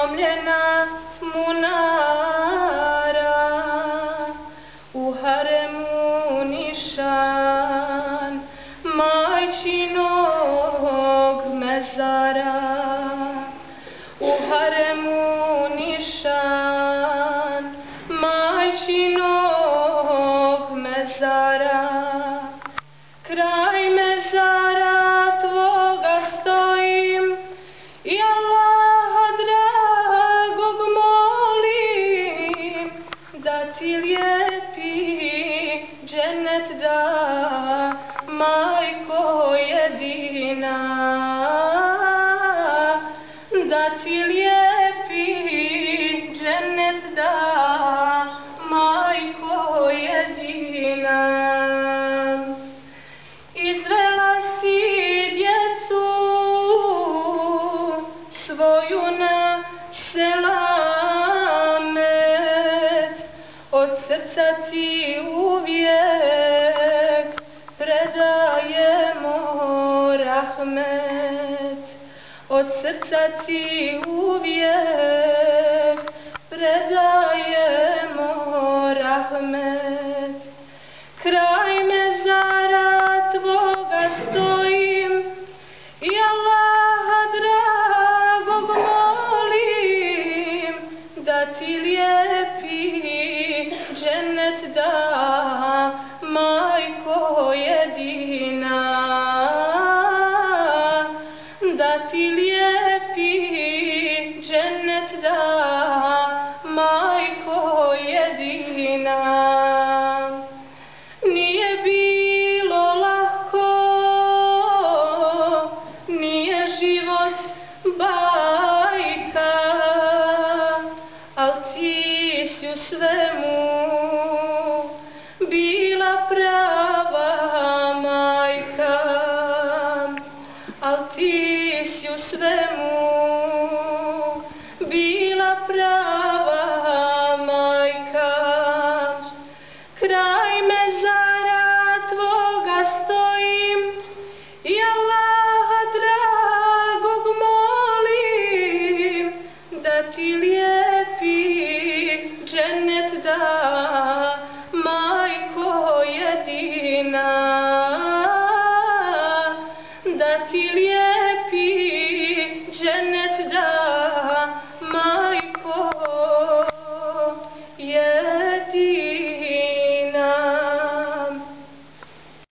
slomljena munara, u haremu nišan majčinog mezara, u haremu nišan majčinog mezara. Kraj mezara tvoga stojim i Allaha dragog molim da ti lijepi džennet da, majko jedina, da ti lijepi džennet da, majko jedina. Izvela si djecu svoju na selamet, od srca ti uvijek predajemo rahmet, od srca ti uvijek predajemo rahmet. Kraj mezara tvoga stojim i Allaha dragog molim da ti lijepi džennet da, majko jedina, da ti lijepi džennet da, majko jedina. Nije bilo lahko, nije život bajka, al ti si u svemu bila prava majka, al ti si u svemu bila prava majka. Kraj mezara tvoga stojim i Allaha dragog molim da ti lijepi džennet da, majko jedina, da ti lijepi